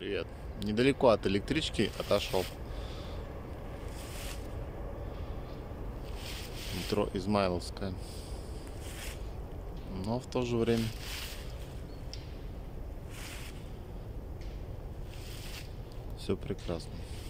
Привет. Недалеко от электрички отошел. Метро Измайловская. Но в то же время все прекрасно.